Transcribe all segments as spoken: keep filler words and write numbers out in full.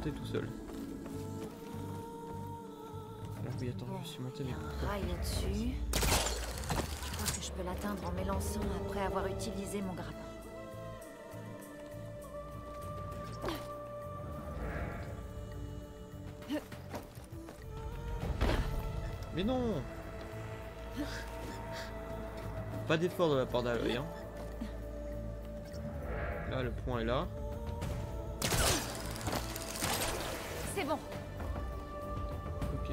monter tout seul. Alors oui, attends, Bon, je suis monté il y mais... a un rail au-dessus. Je crois que je peux l'atteindre en m'élançant après avoir utilisé mon grappin. Mais non. Pas d'effort de la part d'Aloy, hein. Là, le point est là. C'est bon. Ok.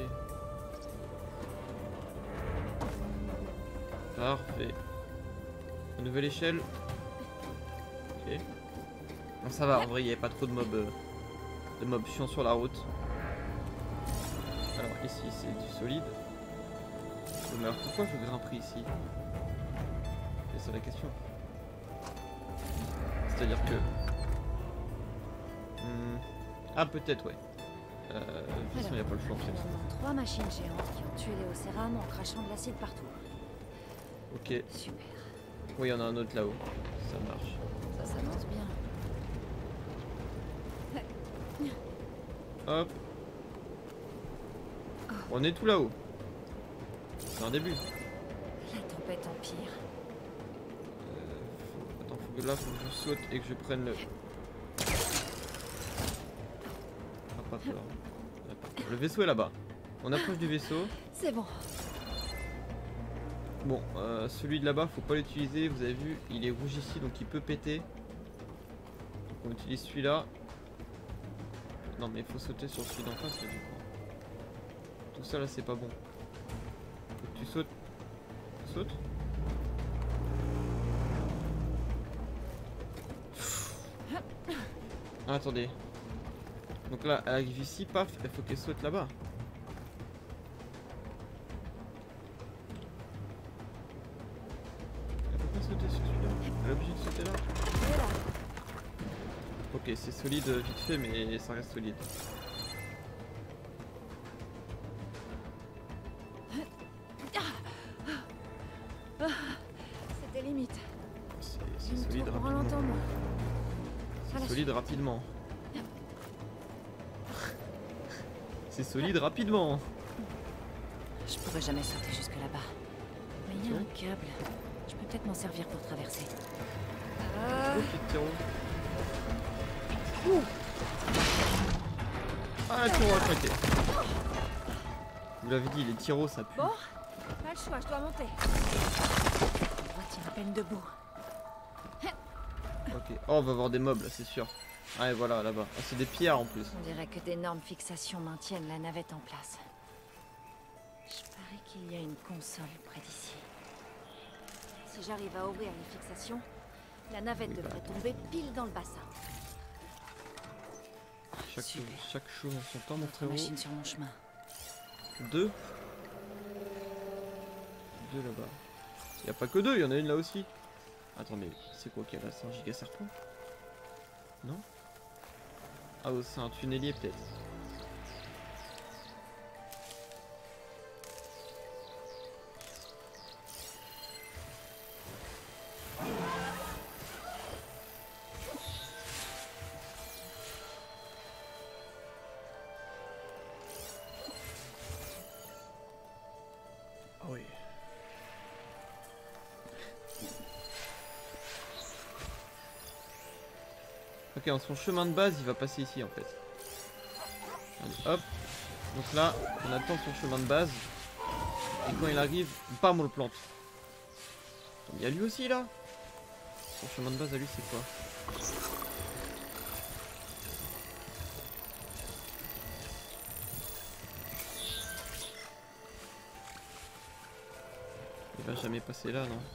Parfait. Une nouvelle échelle. Ok. Bon, ça va, en vrai, il n'y avait pas trop de mobs, euh, de mobs chiants sur la route. Alors, ici, c'est du solide. Mais alors, pourquoi je grimperai ici? C'est ça la question. C'est-à-dire que... Hmm. Ah, peut-être, ouais. Euh, de toute façon, il n'y a pas le choix. Finalement, trois machines géantes qui ont tué les Océram en crachant de l'acide partout. Ok. Super. Oui, il y en a un autre là-haut. Ça marche. Ça s'annonce bien. Hop. On est tout là-haut. C'est un début. La tempête empire. Euh, faut... Attends, faut que là, faut que je saute et que je prenne le... Ah, pas peur. Ah, pas peur. Le vaisseau est là-bas. On approche du vaisseau. C'est bon. Bon, euh, celui de là-bas, faut pas l'utiliser. Vous avez vu, il est rouge ici, donc il peut péter. Donc on utilise celui-là. Non, mais il faut sauter sur celui d'en face, là, du coup. Tout ça, là, c'est pas bon. Faut que tu sautes. Tu sautes. Ah, attendez. Donc là, elle arrive ici, paf, il faut qu'elle saute là-bas. Elle peut pas sauter sur celui-là. Elle est obligée de sauter là. Ok, c'est solide vite fait, mais ça reste solide. C'était limite. C'est solide rapidement. C'est solide rapidement. C'est solide rapidement. Je pourrais jamais sauter jusque là-bas. Mais il y a un câble. Je peux peut-être m'en servir pour traverser. Oh, petit tyro. Ouh. Ah, tyro a craqué. Vous l'avez dit, les tyros ça pue. Bon, pas le choix, je dois monter. On va tenir à peine debout. Ok. Oh, on va voir des mobs là, c'est sûr. Ah, et voilà, là-bas. Ah, c'est des pierres en plus. On dirait que d'énormes fixations maintiennent la navette en place. Je parie qu'il y a une console près d'ici. Si j'arrive à ouvrir les fixations, la navette oui, devrait bah. tomber pile dans le bassin. Chaque, Super. chaque chose en son temps, mon Autre frérot. machine sur mon chemin. Deux. Deux là-bas. Il n'y a pas que deux, il y en a une là aussi. Attends, mais c'est quoi qu'il y a là? C'est un giga serpent? Non? Ah, oh, c'est un tunnelier peut-être. Ah oui. Ok, en son chemin de base, il va passer ici en fait. Allez, hop. Donc là, on attend son chemin de base. Et quand il arrive, bam, on le plante. Il y a lui aussi là. Son chemin de base à lui, c'est quoi? Il va jamais passer là, non?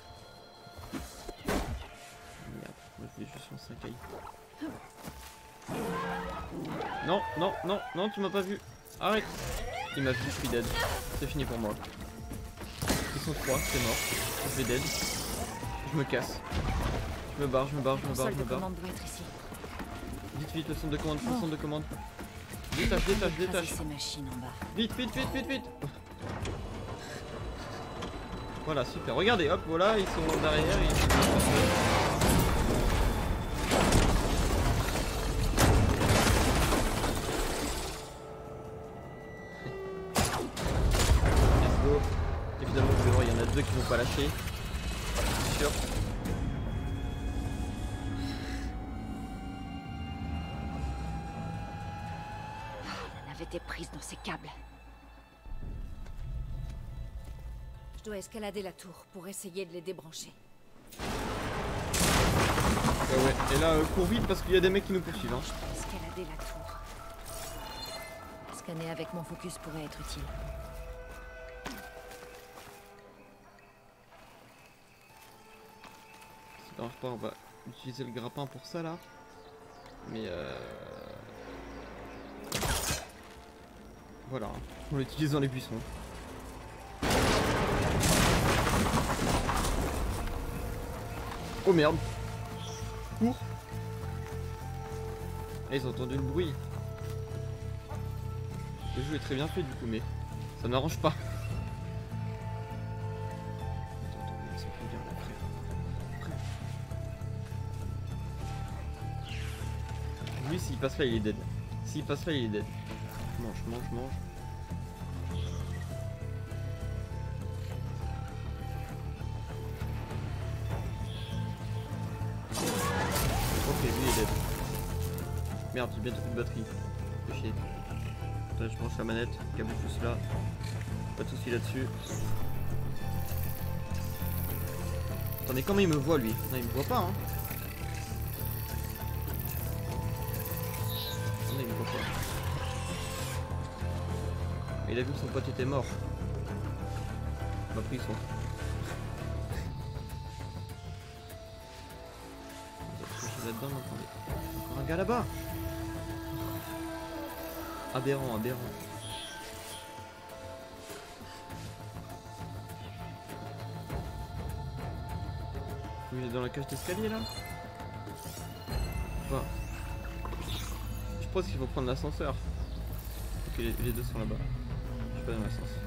Merde, moi je vais juste lancer un caillou. Non, non, non, non, tu m'as pas vu. Arrête. Il m'a vu, je suis dead. C'est fini pour moi. Ils sont trois, c'est mort. Je vais dead. Je me casse. Je me barre, je me barre, je me barre, je me barre. Vite, vite, le centre de commande, le centre de commande. Détache, détache, détache. Vite, vite, vite, vite, vite. Voilà, super. Regardez, hop, voilà, ils sont derrière. Ils sont... deux qui vont pas lâcher. C'est sûr. La navette est prise dans ces câbles. Je dois escalader la tour pour essayer de les débrancher. Ouais, ouais. Et là, euh, cours vite parce qu'il y a des mecs qui nous poursuivent. Hein. Je peux escalader la tour. Scanner avec mon focus pourrait être utile. Ça dérange pas, on va utiliser le grappin pour ça là. Mais euh... voilà, hein. On l'utilise dans les buissons. Oh merde. Cours. Ah, ils ont entendu le bruit. Le jeu est très bien fait du coup, mais ça n'arrange pas. Attends, attends, mais ça peut bien après. Après. Lui, s'il passe là, il est dead. S'il passe là, il est dead. Mange, mange, mange. Ok, lui il est dead. Merde, j'ai bientôt plus de batterie. Fais chier. Attends, je branche la manette, câble juste là. Pas de soucis là-dessus. Attendez, comment il me voit lui? Non, il me voit pas, hein. Non, il me voit pas. Il a vu que son pote était mort. Il m'a pris son. Là-dedans, non, attendez. Encore un gars là-bas. Aberrant, aberrant. Il est dans la cage d'escalier là. Enfin, je pense qu'il faut prendre l'ascenseur. Ok, les, les deux sont là-bas. Je suis pas dans l'ascenseur.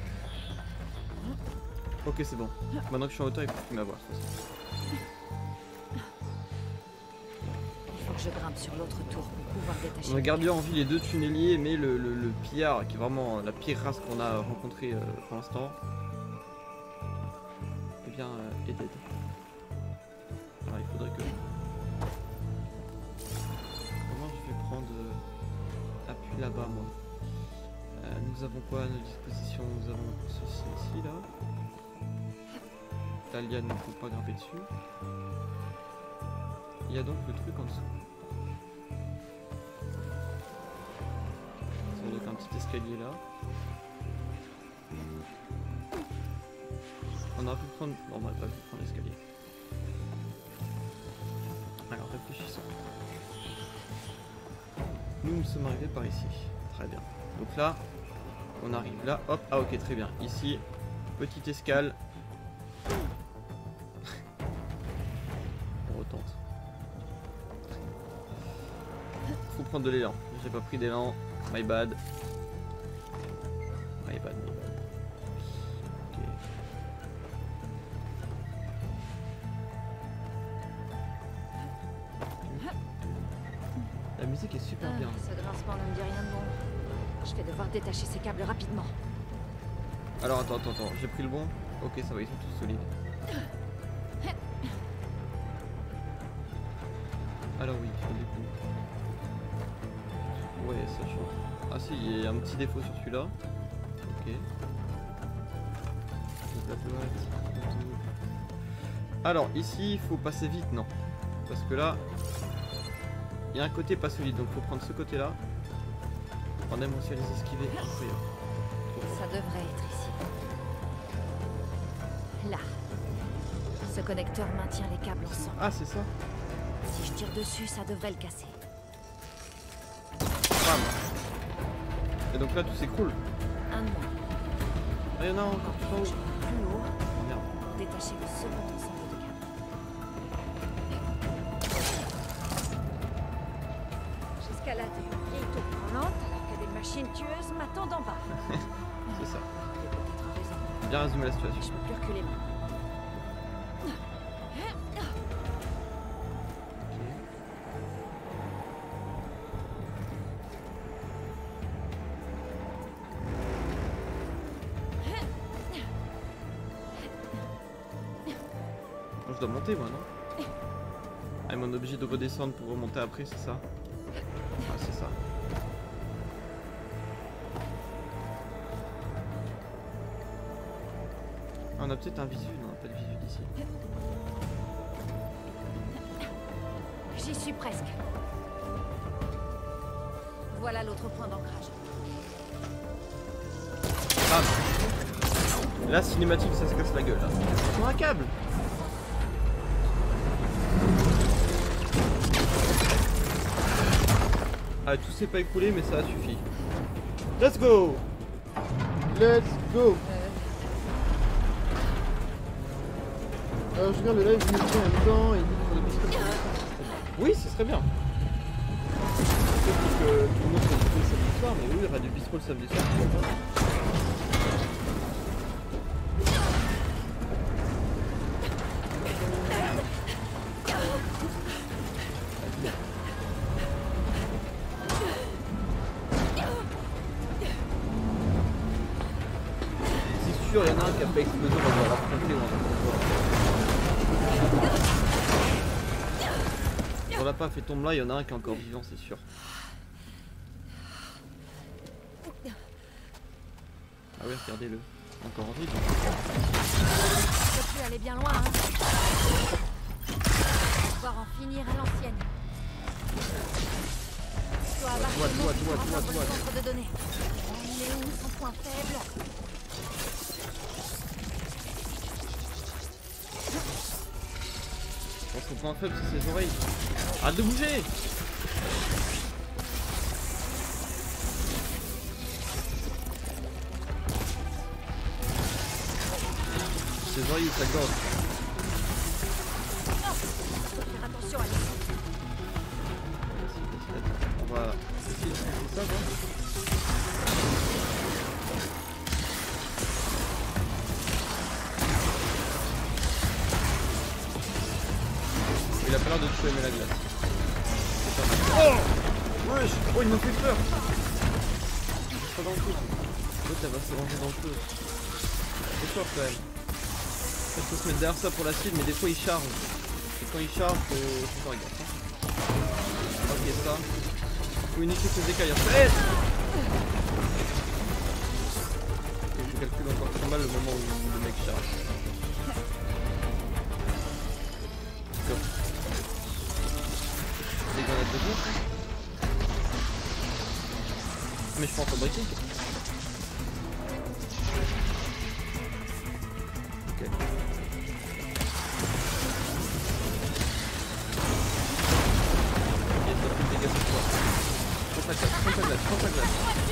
Ok, c'est bon. Maintenant que je suis en hauteur, il faut qu'il m'avoir. Je grimpe sur l'autre tour pour pouvoir détacher. On a gardé en vie les deux tunneliers, mais le, le, le pillard, qui est vraiment la pire race qu'on a rencontrée euh, pour l'instant, eh bien, euh, est dead. Alors, il faudrait que... Comment je vais prendre euh, appui là-bas, moi euh, Nous avons quoi à notre disposition? Nous avons ceci ici, là. La liane, il ne faut pas grimper dessus. Il y a donc le truc en dessous. C'est donc un petit escalier là. On aurait pu prendre... Non, on n'aurait pas pu prendre l'escalier. Alors réfléchissons. Nous nous sommes arrivés par ici. Très bien. Donc là, on arrive là. Hop, ah ok, très bien. Ici, petite escale. On retente. Faut prendre de l'élan. J'ai pas pris d'élan. My bad. My bad, my bad. Ok. La musique est super bien. Ah, ce grincement ne me dit rien de bon. Je vais devoir détacher ces câbles rapidement. Alors attends, attends, attends. J'ai pris le bon. Ok, ça va, ils sont tous solides. Alors oui, du coup. Ouais, ça change. Ah si, il y a un petit défaut sur celui-là. Ok. Alors ici, il faut passer vite, non? Parce que là, il y a un côté pas solide, donc il faut prendre ce côté-là. On aime aussi à les esquiver. Ça devrait être ici. Là. Ce connecteur maintient les câbles ensemble. Ah, c'est ça. Si je tire dessus, ça devrait le casser. Bam. Et donc là, tout s'écroule. Un de moins. Ah, il y en a encore plus en haut. Plus haut, Oh, merde. détacher le second ensemble de câbles. J'escalade une vieille tour roulante alors que des machines tueuses m'attendent en bas. C'est ça. J'ai peut-être raison. Bien résumé la Je situation. peux plus reculer maintenant. je dois monter moi, non? Ah, mon objet de redescendre pour remonter après, c'est ça? Ah, c'est ça. Ah, on a peut-être un visu, non, pas de visu d'ici. J'y suis presque. Voilà l'autre point d'ancrage. Ah, la cinématique, ça se casse la gueule là. Sur un câble. Ah, tout s'est pas écoulé, mais ça a suffi. Let's go. Let's go. Alors, je regarde le live, je me dis en même temps et il faut des pistoles. Oui, ce serait bien. Sauf que tout le monde fait du samedi soir, mais oui, Radio Bistro le samedi soir, c'est pas. C'est sûr, il y en a un qui a pas explosé, on va devoir l'affronter, on va on l'a pas fait tomber là, il y en a un qui est encore vivant, c'est sûr. Ah oui, regardez-le. Encore en vie. Je peux plus aller bien loin, hein. Pouvoir en finir à l'ancienne. Je dois abattre toi, le toi, monstre toi, pour toi, entendre toi, le centre de données. Il est où son point faible? Je pense que le point faible, c'est ses oreilles. Arrête de bouger! Ses oreilles ou sa gorge? Faut faire attention à lui. On va essayer de faire ça, quoi. Il a pas l'air de tuer aimer la glace. C'est pas mal. Oh! Wesh! Oh, il m'a fait peur! Pas dans le feu. L'autre, elle va se ranger dans le feu. C'est fort quand même. Il faut se mettre derrière ça pour la cible, mais des fois il charge. Et quand il charge, faut, faut faire gaffe. Hein. Ok, ça. Faut unifier ses écailles. Hey! Et je calcule encore très mal le moment où le mec charge. Go. Des grenades de bouffe. Mais je peux en fabriquer. Ok. Prends ta glace, prends ta glace.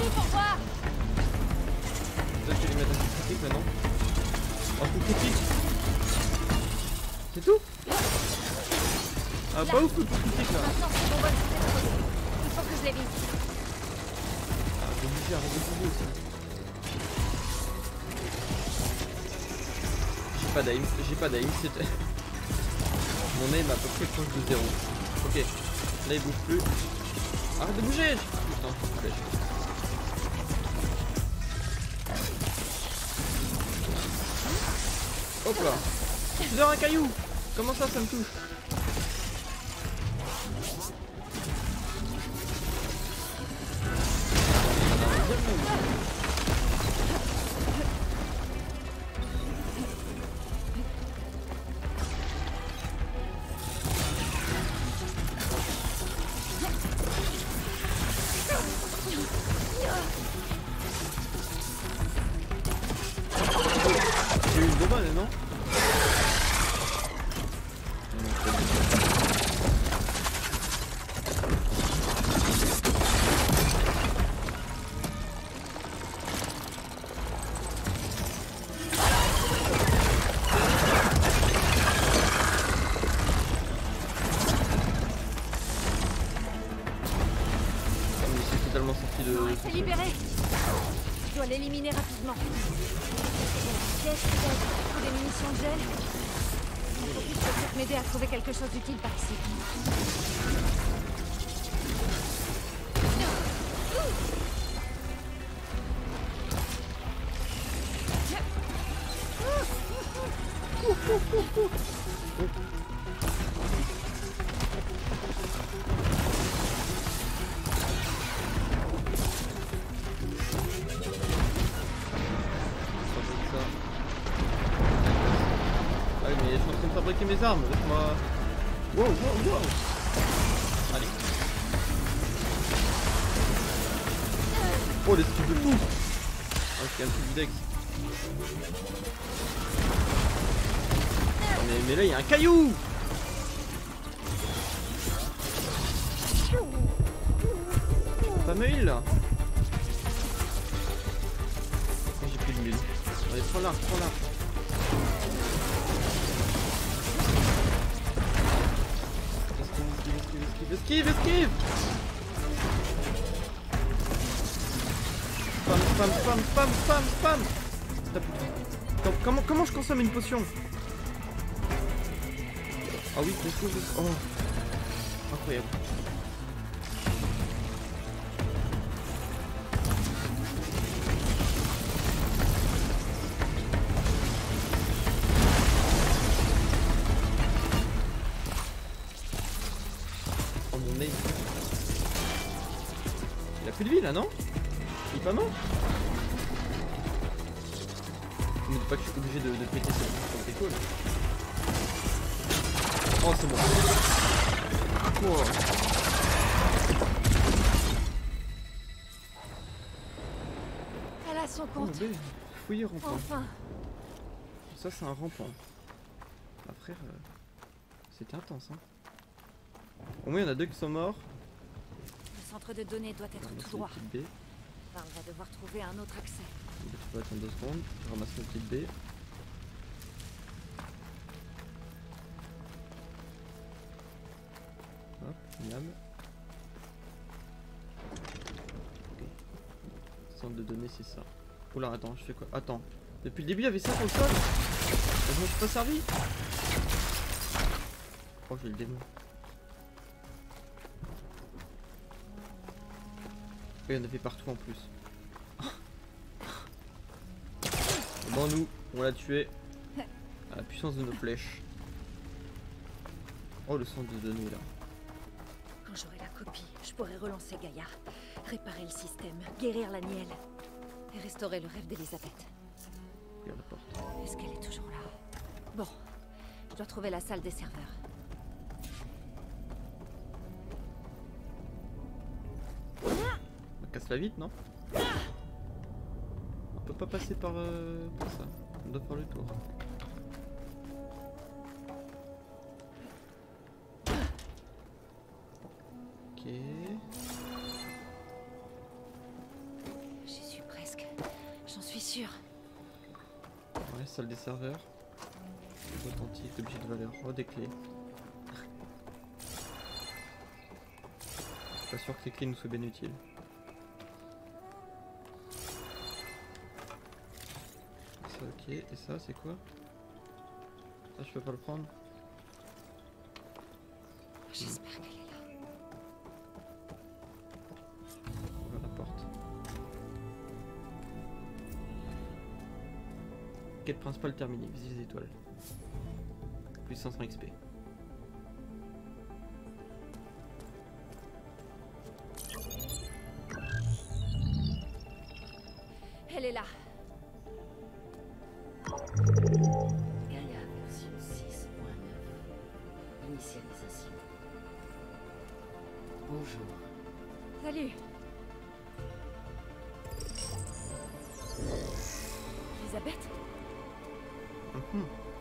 Peut-être que je vais mettre un coup critique maintenant. Un coup critique. C'est tout? Ah, pas ouf le coup critique là. Maintenant, c'est bon, bonne, c'est bon. Il faut que je l'évite. Ah, j'ai obligé à redescendre aussi. J'ai pas d'aim, j'ai pas d'aim, c'était. Mon aim est à peu près proche de zéro. Ok, là il bouge plus. Arrête de bouger! Putain, flèche. Hop là! Je suis dans un caillou! Comment ça, ça me touche? J'ai eu une bonne balle, non? C'est totalement sorti de... Oh, il s'est libéré. Je dois l'éliminer rapidement. Qu'est-ce que c'est? Faut des munitions de gel? Il faut juste peut-être m'aider à trouver quelque chose d'utile par ici. Oh. Ah oui, mais je suis en train de fabriquer mes armes, laisse-moi. Wow, wow, wow. Allez. Oh, l'esquive de fou. Ah, je un truc du dex. Mais, mais là, il y a un caillou. Pas mal là. Oh, j'ai plus de mille. Allez, prends l'arc, prends l'arc. Esquive, esquive, esquive. Spam, spam, spam, spam, spam, spam. Attends, comment, comment je consomme une potion? Ah oui, c'est cool. Oh, incroyable. Oh mon nez. Il a plus de vie là, non? Il est pas mort? Ne me dis pas que je suis obligé de, de péter ça. C'est cool. Oh, c'est bon. Oh. Elle a son compte. Oh, fouiller rampant. Enfin. Ça, c'est un rampant. Ah, frère, euh, c'était intense, hein. Au moins, il y en a deux qui sont morts. Le centre de données doit être tout droit. B. Enfin, on va devoir trouver un autre accès. Tu peux attendre deux secondes. Je ramasse une petite B. Hop, miam. Ok. Centre de données, c'est ça. Oula, attends, je fais quoi? Attends. Depuis le début, il y avait ça sur le sol. Je m'en suis pas servi. Oh, j'ai le démon. Il y en avait partout en plus. Bon, nous, on l'a tué. À la puissance de nos flèches. Oh, le centre de données là. Quand j'aurai la copie, je pourrai relancer Gaïa, réparer le système, guérir la Nielle et restaurer le rêve d'Elisabeth. Regarde la porte. Est-ce qu'elle est toujours là? Bon, je dois trouver la salle des serveurs. On casse-la vite, non? On peut pas passer par, euh, par ça. On doit faire le tour. Ok. J'y suis presque. J'en suis sûre. Ouais, salle des serveurs. Authentique, objet de valeur. Oh, des clés. Je suis pas sûr que les clés nous soient bien utiles. Ça, ok. Et ça, c'est quoi? Ça, je peux pas le prendre. J'espère qu'elle est là. Ouvre la porte. Quête principale terminée. Visite les étoiles. Plus cinq cents X P. Elle est là. Gaïa version six point neuf. Initialisation. Bonjour. Salut. Elisabeth? Mhm.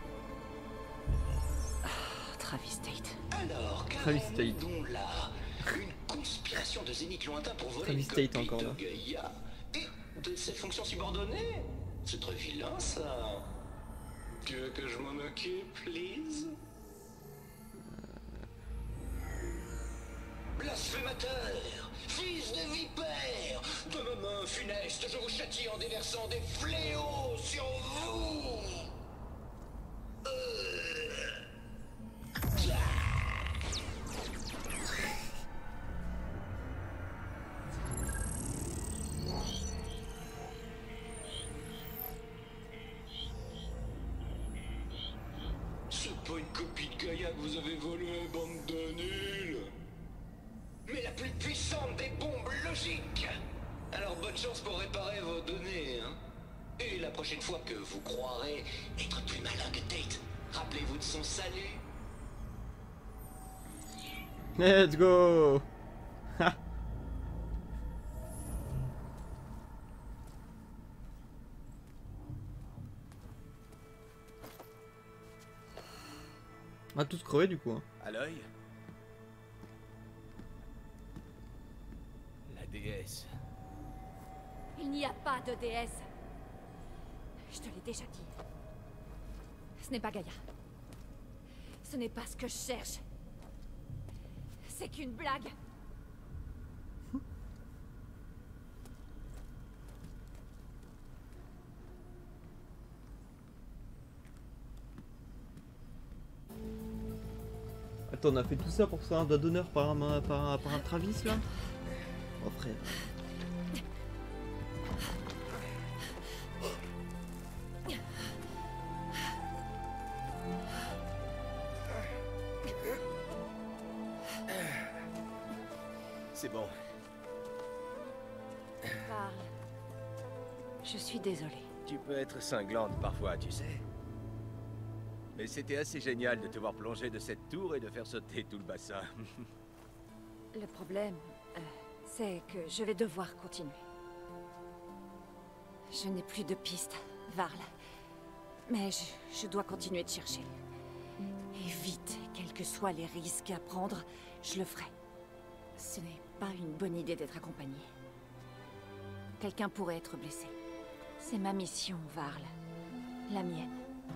Travis Tate. Alors, Travis Tate. qu'avons-nous donc là? Une conspiration de zénith lointain pour voler Travis une Tate copie encore de là. Gaïa et de ses fonctions subordonnées. C'est très vilain ça. Tu veux que je m'en occupe, please? Blasphémateur, fils de vipère, de ma main funeste, je vous châtie en déversant des fléaux sur vous. Euh... Ce pas une copie de Gaïa que vous avez volée, bande de nuls. Mais la plus puissante des bombes logiques. Alors bonne chance pour réparer vos données, hein. Et la prochaine fois que vous croirez être plus malin que Tate, rappelez-vous de son salut. Let's go. Ha. On va tous crever du coup. Hein. À l'œil. La déesse. Il n'y a pas de déesse. Je te l'ai déjà dit. Ce n'est pas Gaïa. Ce n'est pas ce que je cherche. C'est qu'une blague. Attends, on a fait tout ça pour faire un doigt d'honneur par un, par, un, par un Travis là? Oh frère. C'est bon. Parle. Je suis désolée. Tu peux être cinglante parfois, tu sais. Mais c'était assez génial de te voir plonger de cette tour et de faire sauter tout le bassin. Le problème, euh, c'est que je vais devoir continuer. Je n'ai plus de piste, Varl. Mais je, je dois continuer de chercher. Et vite, quels que soient les risques à prendre, je le ferai. Ce n'est pas une bonne idée d'être accompagné. Quelqu'un pourrait être blessé. C'est ma mission, Varl. La mienne.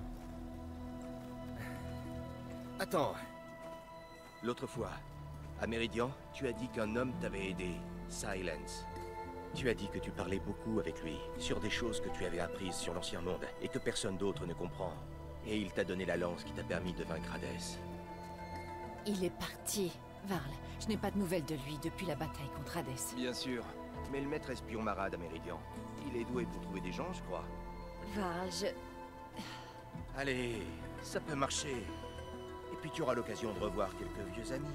Attends. L'autre fois, à Méridian, tu as dit qu'un homme t'avait aidé, Silence. Tu as dit que tu parlais beaucoup avec lui, sur des choses que tu avais apprises sur l'Ancien Monde, et que personne d'autre ne comprend. Et il t'a donné la lance qui t'a permis de vaincre Hadès. Il est parti, Varl. Je n'ai pas de nouvelles de lui depuis la bataille contre Hadès. Bien sûr. Mais le maître espion Marad à Méridian, il est doué pour trouver des gens, je crois. Varl, je... Allez, ça peut marcher. Et puis tu auras l'occasion de revoir quelques vieux amis.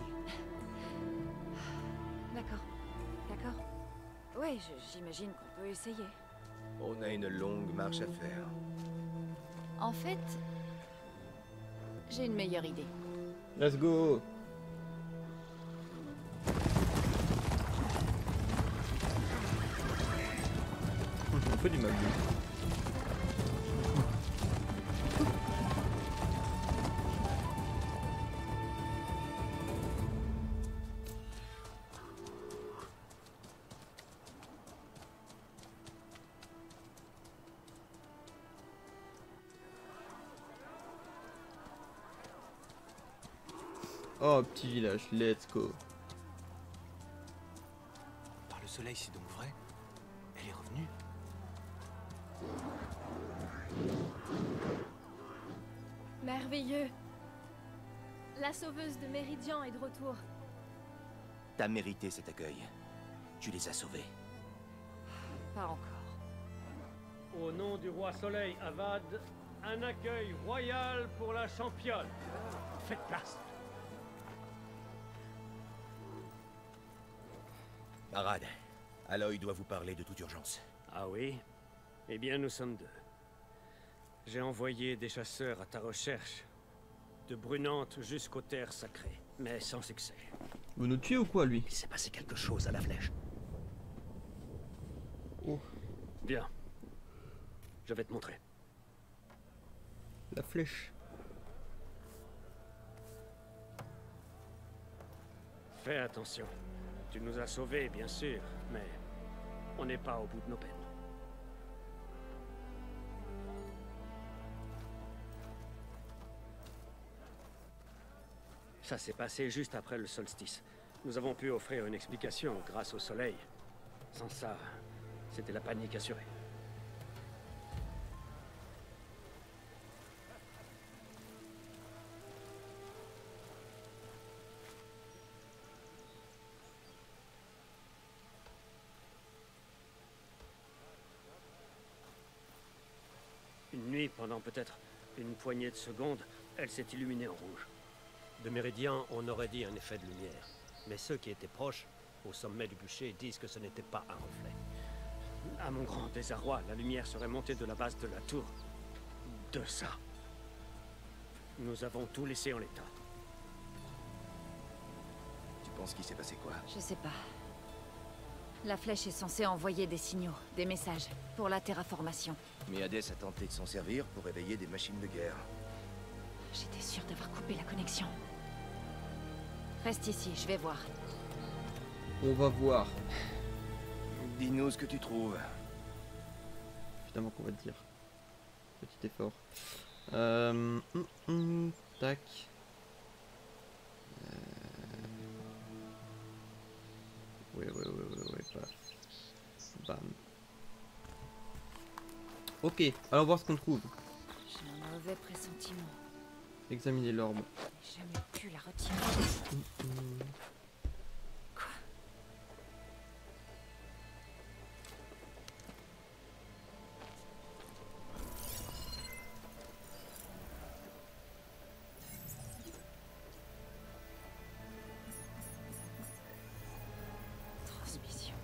D'accord. D'accord. Oui, j'imagine qu'on peut essayer. On a une longue marche à faire. En fait, j'ai une meilleure idée. Let's go. On fait du mal. Oh, petit village, let's go. Par le soleil, c'est donc vrai? Elle est revenue? Merveilleux. La sauveuse de Méridian est de retour. T'as mérité cet accueil. Tu les as sauvés. Pas encore. Au nom du roi Soleil Avad, un accueil royal pour la championne. Faites place. Marad, Aloy doit vous parler de toute urgence. Ah oui? Eh bien, nous sommes deux. J'ai envoyé des chasseurs à ta recherche. De Brunante jusqu'aux terres sacrées, mais sans succès. Vous nous tuez ou quoi, lui? Il s'est passé quelque chose à la flèche. Oh, Bien. Je vais te montrer. la flèche. Fais attention. Tu nous as sauvés, bien sûr, mais on n'est pas au bout de nos peines. Ça s'est passé juste après le solstice. Nous avons pu offrir une explication grâce au soleil. Sans ça, c'était la panique assurée. Une nuit, pendant peut-être une poignée de secondes, elle s'est illuminée en rouge. De Méridien, on aurait dit un effet de lumière. Mais ceux qui étaient proches, au sommet du bûcher, disent que ce n'était pas un reflet. À mon grand désarroi, la lumière serait montée de la base de la tour. De ça. Nous avons tout laissé en l'état. Tu penses qu'il s'est passé quoi? Je sais pas. La flèche est censée envoyer des signaux, des messages, pour la terraformation. Mais Hadès a tenté de s'en servir pour réveiller des machines de guerre. J'étais sûre d'avoir coupé la connexion. Reste ici, je vais voir. On va voir. Dis-nous ce que tu trouves. Évidemment qu'on va te dire. Petit effort. Euh, hum, hum, tac. Euh... Ouais, ouais, ouais, ouais, ouais, pas. Bam. Ok, allons voir ce qu'on trouve. J'ai un mauvais pressentiment. Examiner l'orbe. J'ai jamais pu la retirer. Hum, hum. Quoi? Transmission.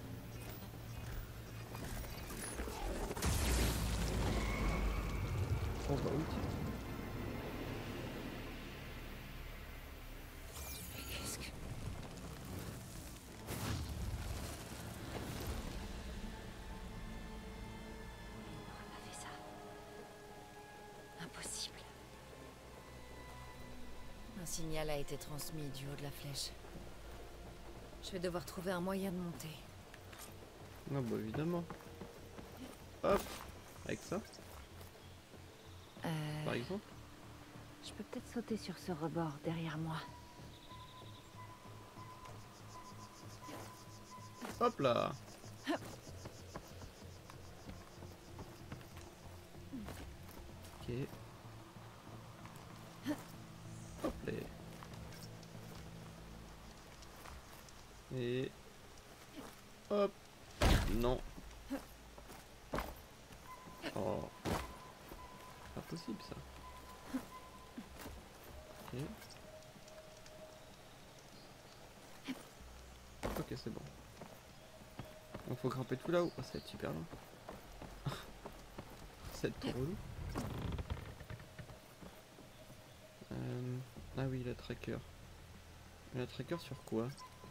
On va où, tiens? Mais qu'est-ce que... On a fait ça. Impossible. Un signal a été transmis du haut de la flèche. Je vais devoir trouver un moyen de monter. Non, bah évidemment. Hop, avec ça, Euh, par exemple. je peux peut-être sauter sur ce rebord derrière moi. Hop là. Ok. Hop là. Et... hop. Non. Oh. Pas possible ça. Ok. Ok, c'est bon. Donc faut grimper tout là-haut. Oh, ça va être super long. Ça va être trop relou. Euh... Ah oui, la tracker. La tracker sur quoi?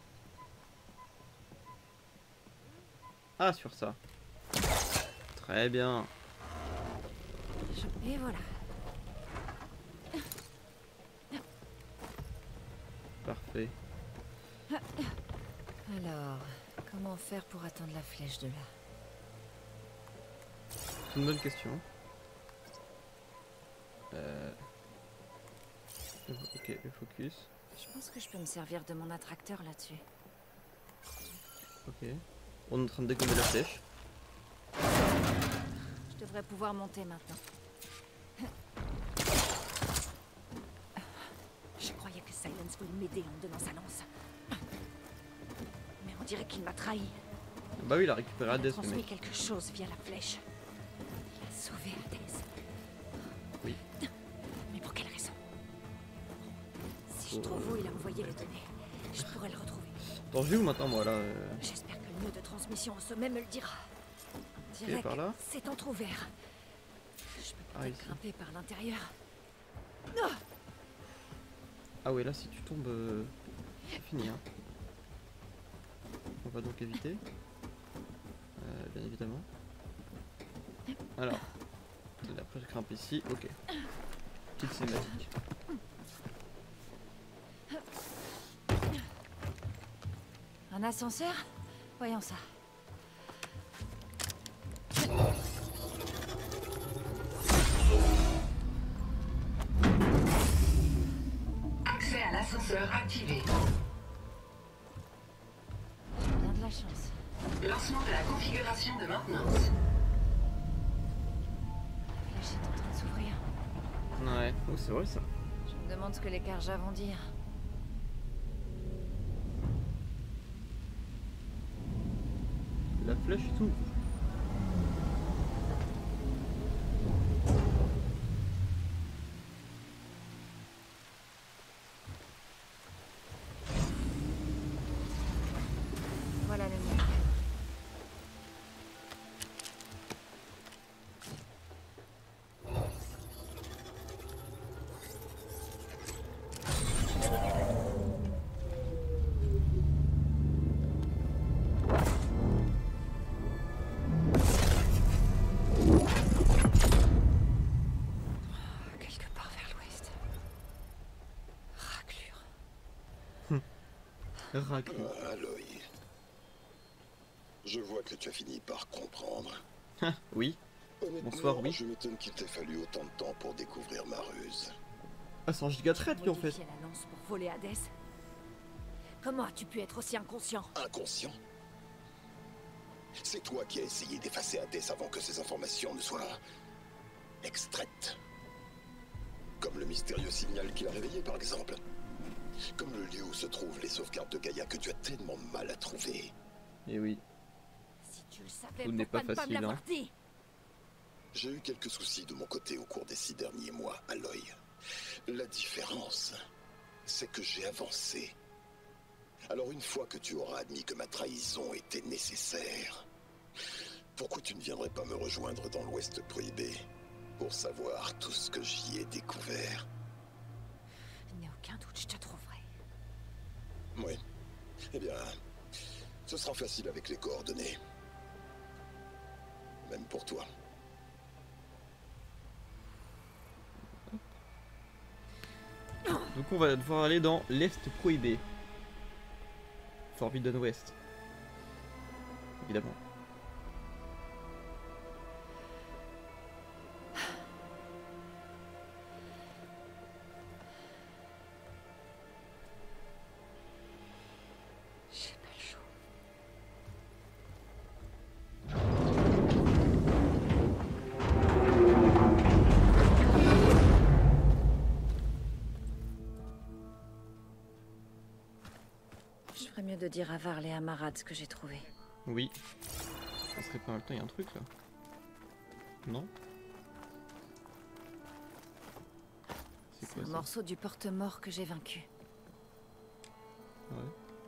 Ah, sur ça. Très bien. Et voilà. Parfait. Alors, comment faire pour atteindre la flèche de là? C'est une bonne question. Euh... Ok, le focus. Je pense que je peux me servir de mon attracteur là-dessus. Ok. On est en train de dégommer la flèche. Je devrais pouvoir monter maintenant. Je croyais que Silence voulait m'aider en me donnant sa lance. Mais on dirait qu'il m'a trahi. Bah oui, il a récupéré Il a Hadès, le transmis mec. quelque chose via la flèche. Il a sauvé Hadès. Oui. Mais pour quelle raison? Si je trouve où il a envoyé les données, je pourrais le retrouver. Attends, je vais où maintenant, moi, là euh... J'espère que le nœud de transmission au sommet me le dira. On dirait par là. que c'est entrouvert. Je peux Ah, peut-être ici. grimper par l'intérieur. Ah ouais, là, si tu tombes, euh... c'est fini, hein. On va donc éviter. Euh, bien évidemment. Alors. Après, je grimpe ici. Ok. Petite cinématique. Un ascenseur? Voyons ça. Accès à l'ascenseur activé. J'ai bien de la chance. Lancement de la configuration de maintenance. La flèche est en train de s'ouvrir. Ouais, oh, c'est vrai ça. Je me demande ce que les Karja vont dire. La flèche s'ouvre. Raclé. Ah, Aloy. Je vois que tu as fini par comprendre. Oui. Honnêtement, Bonsoir, oui. je m'étonne qu'il t'ait fallu autant de temps pour découvrir ma ruse. Ah, c'est un giga traître, lui, en fait. Modifier la lance pour voler Hadès. Comment as-tu pu être aussi inconscient? Inconscient? C'est toi qui as essayé d'effacer Hadès avant que ces informations ne soient extraites. Comme le mystérieux signal qu'il a réveillé, par exemple. Comme le lieu où se trouvent les sauvegardes de Gaïa que tu as tellement mal à trouver. Et oui. Si tu le savais, Tout n'est pourquoi pas ne pas me facile, l'avoir hein. dit? J'ai eu quelques soucis de mon côté au cours des six derniers mois, Aloy. La différence, c'est que j'ai avancé. Alors une fois que tu auras admis que ma trahison était nécessaire, pourquoi tu ne viendrais pas me rejoindre dans l'Ouest prohibé pour savoir tout ce que j'y ai découvert? Il n'y a aucun doute, je te trouverai. Oui. Eh bien, ce sera facile avec les coordonnées. Même pour toi. Donc on va devoir aller dans l'Est prohibé. Forbidden West. Évidemment. J'ai pas le choix. Je ferais mieux de dire à Varl et à Marad ce que j'ai trouvé. Oui. Ça serait pas mal. Il y a un truc là. Non? C'est C'est quoi un ça? morceau du porte-mort que j'ai vaincu. Ouais.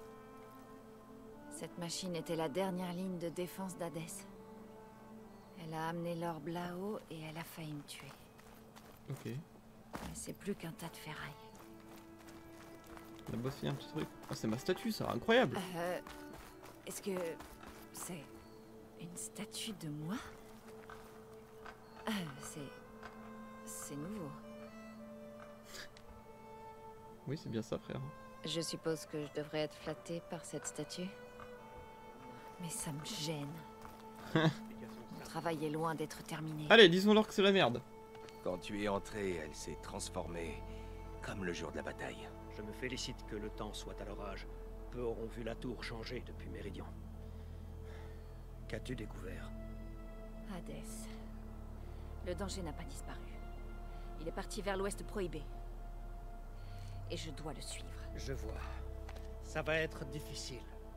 Cette machine était la dernière ligne de défense d'Hadès. Elle a amené l'orbe là-haut et elle a failli me tuer. Ok. Mais c'est plus qu'un tas de ferraille. Là-bas, il y a un petit truc. Ah, c'est ma statue, ça. Incroyable. Euh... Est-ce que... c'est... une statue de moi? Ah, c'est... c'est nouveau. Oui, c'est bien ça, frère. Je suppose que je devrais être flattée par cette statue. Mais ça me gêne. Mon travail est loin d'être terminé. Allez, disons-leur que c'est la merde. Quand tu es entré, elle s'est transformée comme le jour de la bataille. Je me félicite que le temps soit à l'orage. Peu auront vu la tour changer depuis Méridian. Qu'as-tu découvert? Hadès. Le danger n'a pas disparu. Il est parti vers l'ouest prohibé. Et je dois le suivre. Je vois. Ça va être difficile.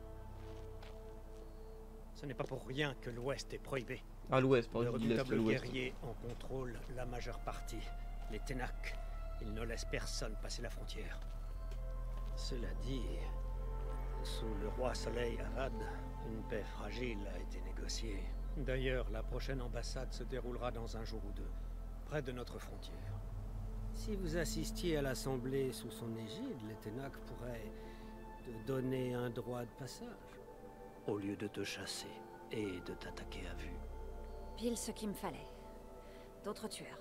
Ce n'est pas pour rien que l'ouest est prohibé. À l'ouest, par Le exemple, l'est, redoutable l'ouest. guerrier en contrôle la majeure partie. Les Ténac. Ils ne laissent personne passer la frontière. Cela dit, sous le roi Soleil Arad, une paix fragile a été négociée. D'ailleurs, la prochaine ambassade se déroulera dans un jour ou deux, près de notre frontière. Si vous assistiez à l'assemblée sous son égide, les Ténac pourraient te donner un droit de passage, au lieu de te chasser et de t'attaquer à vue. Pile ce qu'il me fallait. D'autres tueurs.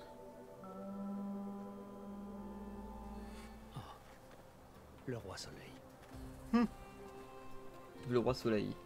Le roi Soleil. Hum. Le roi Soleil.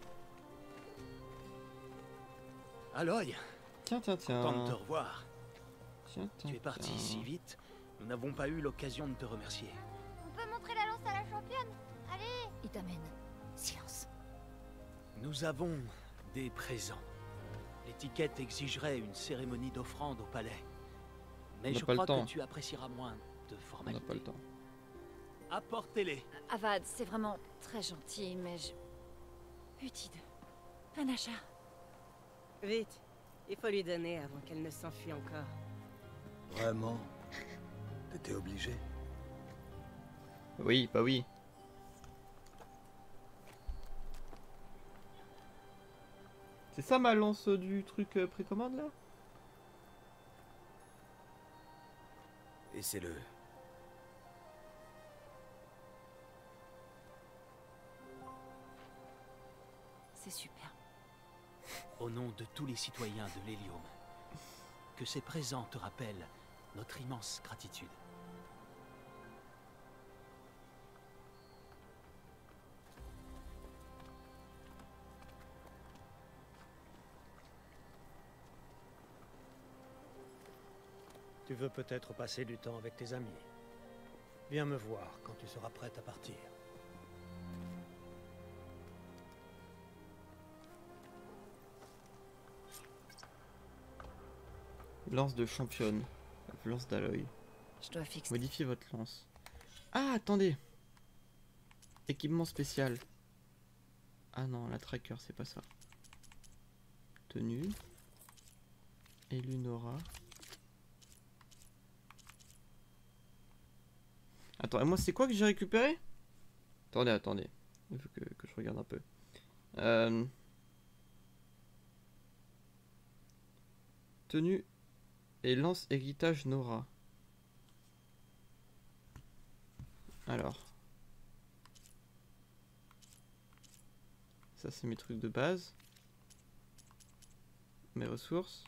Aloy, Tiens, tiens, tiens. content de te revoir. Tiens, tiens, Tu es parti tiens. si vite, nous n'avons pas eu l'occasion de te remercier. On peut montrer la lance à la championne? Allez! Il t'amène. Silence. Nous avons des présents. L'étiquette exigerait une cérémonie d'offrande au palais. Mais On n'a je pas le crois temps. que tu apprécieras moins de On n'a formalités. pas le temps. Apportez-les. Avad, c'est vraiment très gentil, mais je... Utide. Panacha. Vite, il faut lui donner avant qu'elle ne s'enfuit encore. Vraiment? T'étais obligé? Oui, bah oui. C'est ça ma lance du truc euh, précommande là? Et c'est le... C'est super. Au nom de tous les citoyens de l'Hélium, que ces présents te rappellent notre immense gratitude. Tu veux peut-être passer du temps avec tes amis. Viens me voir quand tu seras prête à partir. Lance de championne. Lance d'Aloy. Je dois fixer. Modifiez votre lance. Ah, attendez. Équipement spécial. Ah non, la tracker, c'est pas ça. Tenue. Elunora. Attends, et moi c'est quoi que j'ai récupéré? Attendez, attendez. Il faut que, que je regarde un peu. Euh... Tenue et lance héritage Nora. Alors. Ça c'est mes trucs de base. Mes ressources.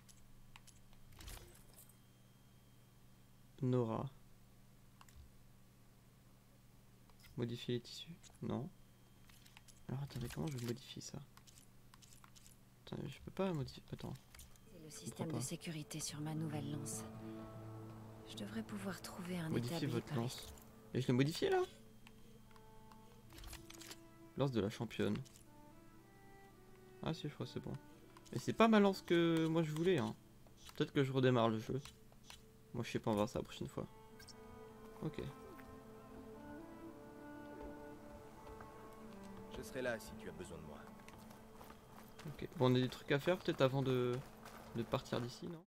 Nora. Modifier les tissus? Non. Alors attendez, comment je modifie ça? Attendez, je peux pas modifier. Attends. C'est le système de sécurité sur ma nouvelle lance. Je devrais pouvoir trouver un Modifier établi votre par lance. ici. Et je l'ai modifié là? Lance de la championne. Ah si, je crois que c'est bon. Mais c'est pas ma lance que moi je voulais, hein. Peut-être que je redémarre le jeu. Moi je sais pas, on va voir ça la prochaine fois. Ok. Je serai là si tu as besoin de moi. Ok. Bon, on a des trucs à faire peut-être avant de, de partir d'ici, non?